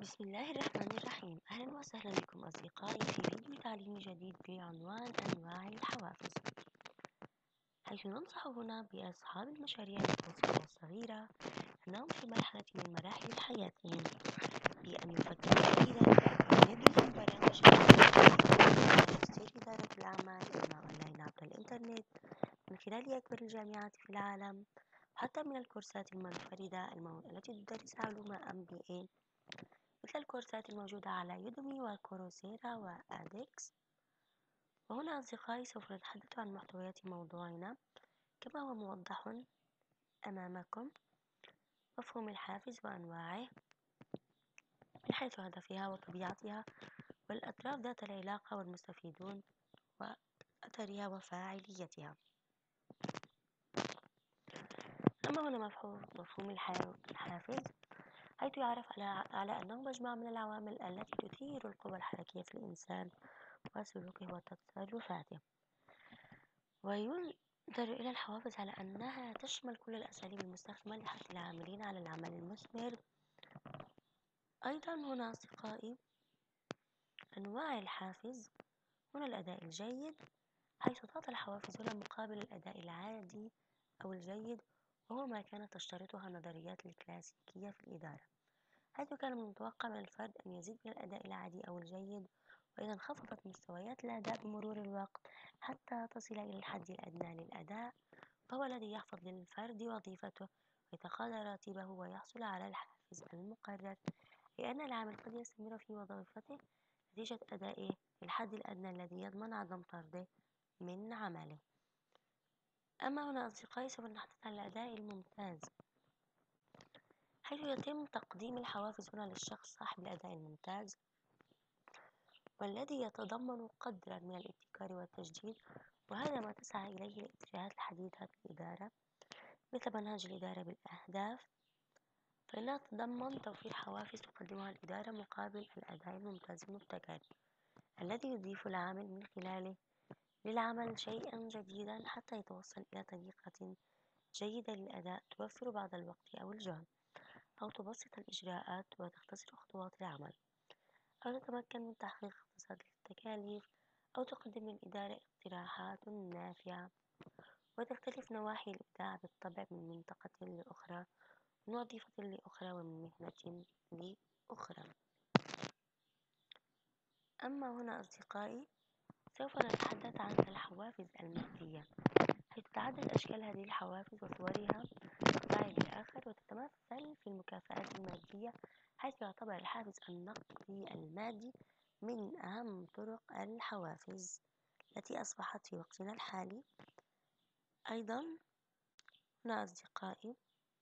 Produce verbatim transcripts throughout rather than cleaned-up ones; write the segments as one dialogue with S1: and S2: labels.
S1: بسم الله الرحمن الرحيم. أهلا وسهلا بكم أصدقائي في فيديو تعليمي جديد بعنوان أنواع الحوافز، حيث ننصح هنا بأصحاب المشاريع المتوسطة والصغيرة أنهم في مرحلة من مراحل حياتهم بأن يفكروا جيدا وأن يدرسوا برامج تسجيل إدارة الأعمال إما أونلاين عبر الإنترنت من خلال أكبر الجامعات في العالم، حتى من الكورسات المنفردة المو... التي تدرس علوم إم بي إيه مثل الكورسات الموجودة على يوديمي وكوروسيرا وأديكس. وهنا أصدقائي سوف نتحدث عن محتويات موضوعنا كما هو موضح أمامكم: مفهوم الحافز وأنواعه من حيث هدفها وطبيعتها والأطراف ذات العلاقة والمستفيدون وأثرها وفاعليتها. أما هنا مفهوم الحافز حيث يعرف على, على أنه مجموعة من العوامل التي تثير القوى الحركية في الإنسان وسلوكه وتصرفاته، وينظر إلى الحوافز على أنها تشمل كل الأساليب المستخدمة لحث العاملين على العمل المثمر. أيضا هنا أصدقائي أنواع الحافز: هنا الأداء الجيد، حيث تعطى الحوافز هنا مقابل الأداء العادي أو الجيد، وهو ما كانت تشترطها النظريات الكلاسيكية في الإدارة، حيث كان من المتوقع من الفرد أن يزيد من الأداء العادي أو الجيد، وإذا انخفضت مستويات الأداء بمرور الوقت حتى تصل إلى الحد الأدنى للأداء، وهو الذي يحفظ للفرد وظيفته ويتقاضى راتبه ويحصل على الحافز المقرر، لأن العامل قد يستمر في وظيفته نتيجة أدائه للحد الأدنى الذي يضمن عدم طرده من عمله. أما هنا أصدقائي سوف نتحدث عن الأداء الممتاز، حيث يتم تقديم الحوافز هنا للشخص صاحب الأداء الممتاز، والذي يتضمن قدرا من الابتكار والتجديد، وهذا ما تسعى إليه الاتجاهات الحديثة في الإدارة مثل منهج الإدارة بالأهداف، فإنها تتضمن توفير حوافز تقدمها الإدارة مقابل الأداء الممتاز المبتكر الذي يضيف العامل من خلاله للعمل شيئا جديدا حتى يتوصل إلى طريقة جيدة للأداء توفر بعض الوقت أو الجهد، أو تبسط الإجراءات وتختصر خطوات العمل، أو تتمكن من تحقيق اقتصاد التكاليف، أو تقدم للإدارة اقتراحات نافعة. وتختلف نواحي الإبداع بالطبع من منطقة لأخرى، من وظيفة لأخرى، ومن مهنة لأخرى. أما هنا أصدقائي سوف نتحدث عن الحوافز المادية، حيث تتعدد أشكال هذه الحوافز وصورها تقترب بالآخر، وتتمثل في المكافآت المادية، حيث يعتبر الحافز النقدي المادي من أهم طرق الحوافز التي أصبحت في وقتنا الحالي. أيضا هنا أصدقائي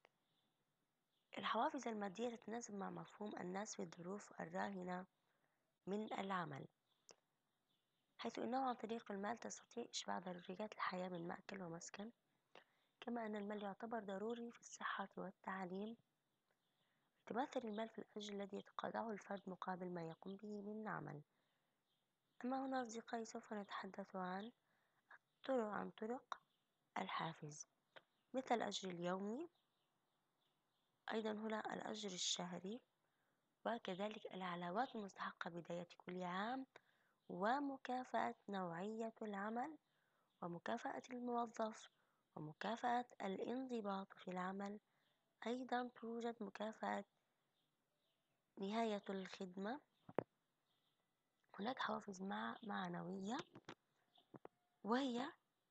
S1: الحوافز المادية تتناسب مع مفهوم الناس في الظروف الراهنة من العمل، حيث إنه عن طريق المال تستطيع إشباع ضروريات الحياة من مأكل ومسكن، كما أن المال يعتبر ضروري في الصحة والتعليم. يتمثل المال في الأجر الذي يتقاضاه الفرد مقابل ما يقوم به من عمل. أما هنا أصدقائي سوف نتحدث عن طرق عن طرق الحافز مثل الأجر اليومي، أيضا هنا الأجر الشهري، وكذلك العلاوات المستحقة بداية كل عام، ومكافأة نوعية العمل، ومكافأة الموظف، ومكافأة الانضباط في العمل. أيضا توجد مكافأة نهاية الخدمة. هناك حوافز مع معنوية، وهي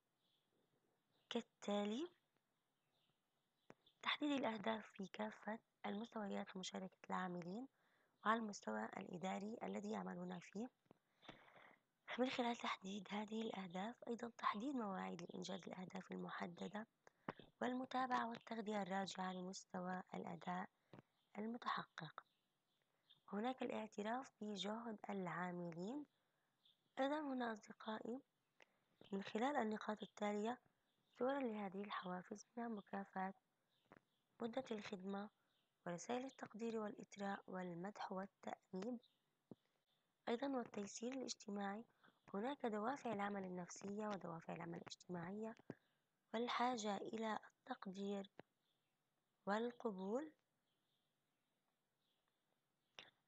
S1: كالتالي: تحديد الأهداف في كافة المستويات ومشاركة العاملين وعلى المستوى الإداري الذي يعملون فيه من خلال تحديد هذه الأهداف. أيضا تحديد مواعيد لإنجاز الأهداف المحددة، والمتابعة والتغذية الراجعة لمستوى الأداء المتحقق. هناك الاعتراف بجهد العاملين. أيضا هنا أصدقائي من خلال النقاط التالية صورا لهذه الحوافز، منها مكافأة مدة الخدمة، ورسائل التقدير والإثراء والمدح والتأنيب، أيضا والتيسير الاجتماعي. هناك دوافع العمل النفسية ودوافع العمل الاجتماعية، والحاجة إلى التقدير والقبول.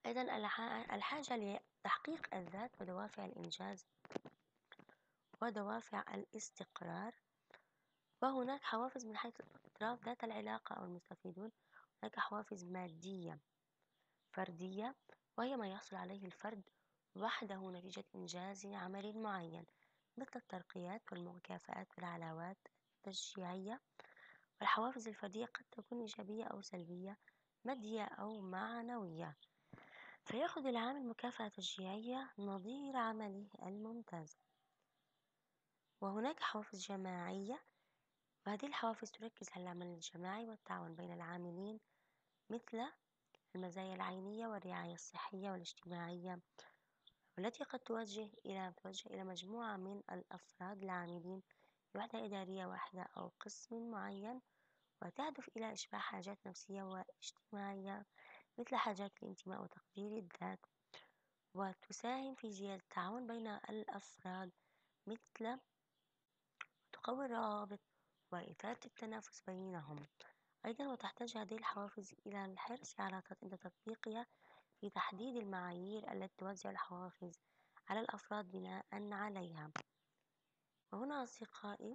S1: أيضا الح- الحاجة لتحقيق الذات ودوافع الإنجاز ودوافع الاستقرار. وهناك حوافز من حيث الأطراف ذات العلاقة أو المستفيدون. هناك حوافز مادية فردية، وهي ما يحصل عليه الفرد وحده نتيجة إنجاز عمل معين، مثل الترقيات والمكافآت والعلاوات التشجيعية. والحوافز الفردية قد تكون إيجابية أو سلبية، مادية أو معنوية، فيأخذ العامل مكافأة تشجيعية نظير عمله الممتاز. وهناك حوافز جماعية، وهذه الحوافز تركز على العمل الجماعي والتعاون بين العاملين، مثل المزايا العينية والرعاية الصحية والاجتماعية، والتي قد توجه إلى توجه إلى مجموعة من الأفراد العاملين في وحدة إدارية واحدة أو قسم معين، وتهدف إلى إشباع حاجات نفسية واجتماعية مثل حاجات الانتماء وتقدير الذات، وتساهم في زيادة التعاون بين الأفراد، مثل تقوي الروابط وإثارة التنافس بينهم. أيضا وتحتاج هذه الحوافز إلى الحرص على عند تطبيقها في تحديد المعايير التي توزع الحوافز على الأفراد بناء عليها. وهنا أصدقائي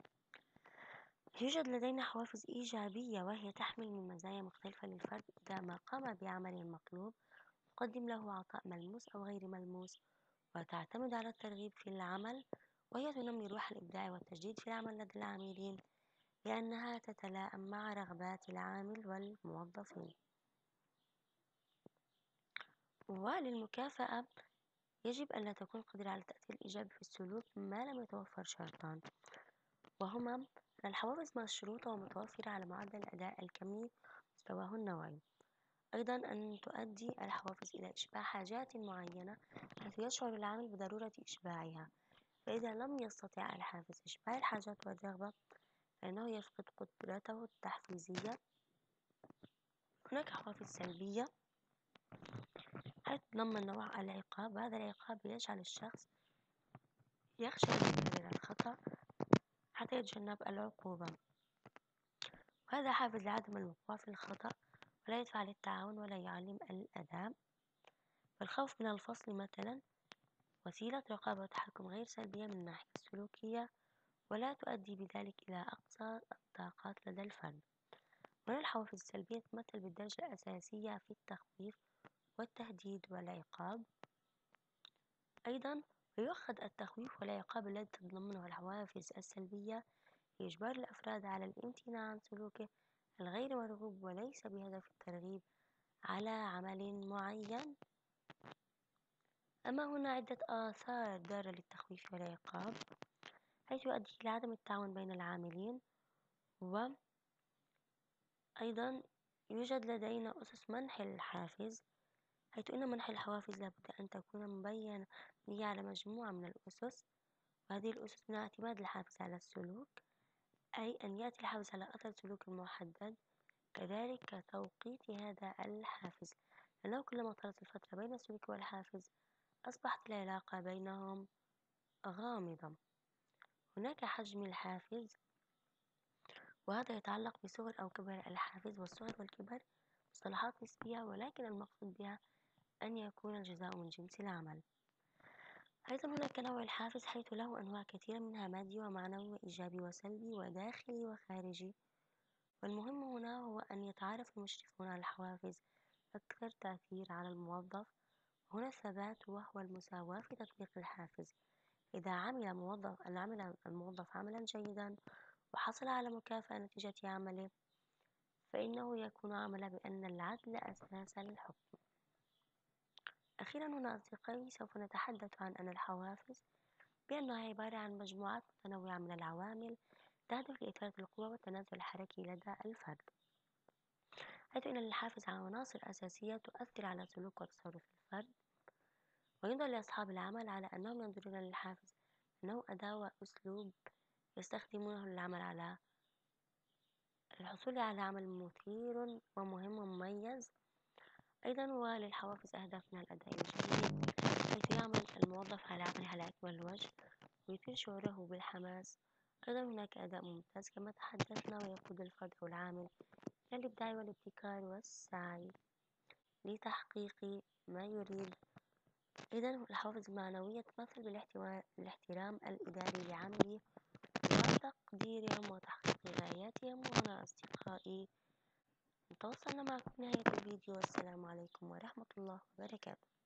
S1: يوجد لدينا حوافز إيجابية، وهي تحمل من مزايا مختلفة للفرد إذا ما قام بعمل المطلوب، تقدم له عطاء ملموس أو غير ملموس، وتعتمد على الترغيب في العمل، وهي تنمي روح الإبداع والتجديد في العمل لدى العاملين، لأنها تتلائم مع رغبات العامل والموظفين. وللمكافأة يجب ألا تكون قادرة على التأثير الإيجابي في السلوك ما لم يتوفر شرطان، وهما أن الحوافز مشروطة ومتوفرة على معدل الأداء الكمي ومستواه النوعي. أيضا أن تؤدي الحوافز إلى إشباع حاجات معينة حيث يشعر العامل بضرورة إشباعها، فإذا لم يستطع الحافز إشباع الحاجات والرغبة فإنه يفقد قدرته التحفيزية. هناك حوافز سلبية حيث تتضمن نوع العقاب، هذا العقاب يجعل الشخص يخشى من يكرر الخطأ حتى يتجنب العقوبة، وهذا حافز لعدم الوقوع في الخطأ، ولا يدفع للتعاون ولا يعلم الأداء. فالخوف من الفصل مثلا وسيلة رقابة وتحكم غير سلبية من الناحية السلوكية، ولا تؤدي بذلك إلى أقصى الطاقات لدى الفرد. وهنا الحوافز السلبية تمثل بالدرجة الأساسية في التخويف والتهديد والعقاب. أيضا يؤخذ التخويف والعقاب الذي تتضمنه الحوافز السلبية لإجبار الأفراد على الامتناع عن سلوكه الغير مرغوب وليس بهدف الترغيب على عمل معين. أما هنا عدة آثار ضارة للتخويف والعقاب، حيث يؤدي إلى عدم التعاون بين العاملين. وأيضا يوجد لدينا أسس منح الحافز، حيث أن منح الحوافز لابد أن تكون مبينة على مجموعة من الأسس، وهذه الأسس من اعتماد الحافز على السلوك، أي أن يأتي الحافز على أثر سلوك محدد، كذلك توقيت هذا الحافز، لأنه كلما طالت الفترة بين السلوك والحافز أصبحت العلاقة بينهم غامضة. هناك حجم الحافز، وهذا يتعلق بصغر أو كبر الحافز، والصغر والكبر مصطلحات نسبية، ولكن المقصود بها أن يكون الجزاء من جنس العمل. أيضا هناك نوع الحافز حيث له أنواع كثيرة منها مادي ومعنوي وإيجابي وسلبي وداخلي وخارجي، والمهم هنا هو أن يتعرف المشرفون على الحوافز أكثر تأثير على الموظف. هنا الثبات، وهو المساواة في تطبيق الحافز. إذا عمل موظف عمل الموظف عملا جيدا وحصل على مكافأة نتيجة عمله، فإنه يكون عمل بأن العدل أساس الحكم. أخيرا هنا أصدقائي سوف نتحدث عن أن الحوافز بأنها عبارة عن مجموعات متنوعة من العوامل تهدف لإثارة القوة والتنازل الحركي لدى الفرد، حيث أن للحافز عناصر أساسية تؤثر على سلوك وتصرف الفرد. وينظر لأصحاب العمل على أنهم ينظرون للحافز أنه أداة وأسلوب يستخدمونه للعمل على الحصول على عمل مثير ومهم ومميز. أيضا وللحوافز أهداف من الأداء الجيد، حيث يعمل الموظف على عمله على أكمل وجه ويثير شعوره بالحماس. أيضا هناك أداء ممتاز كما تحدثنا، ويقود الفرد أو العامل إلى الإبداع والابتكار والسعي. لتحقيق ما يريد. إذا الحوافز المعنوية تمثل بالاحتواء الاحترام الإداري لعملي وتقديرهم وتحقيق غاياتهم. وهنا أصدقائي توصلنا معكم نهاية الفيديو، والسلام عليكم ورحمة الله وبركاته.